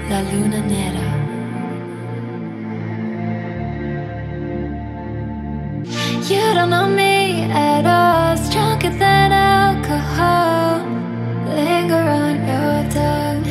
La luna nera. You don't know me at all, stronger than alcohol. Linger on your tongue,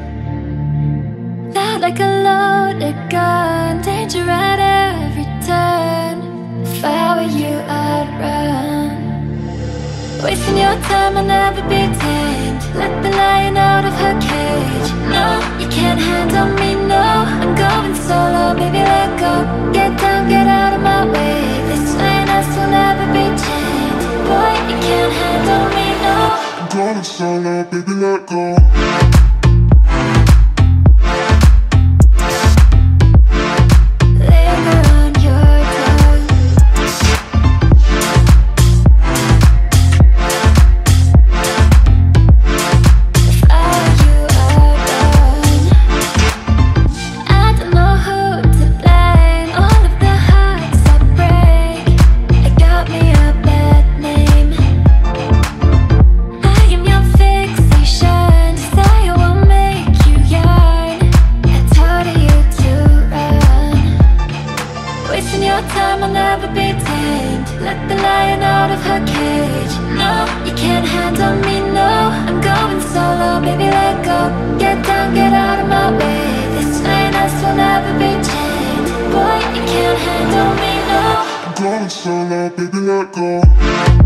loud like a loaded gun, danger at every turn. If I were you, I'd run. Wasting your time, I'll never be tamed. Let the lion out of her cage. No, you can't handle me, no. I'm going solo, baby, let go. Get down, get out of my way. This lioness will never be chained. Boy, you can't handle me, no. I'm going solo, baby, let go. Time, I'll never be tamed. Let the lion out of her cage. No, you can't handle me, no. I'm going solo, baby, let go. Get down, get out of my way. This lioness will never be chained. Boy, you can't handle me, no. I'm going solo, baby, let go.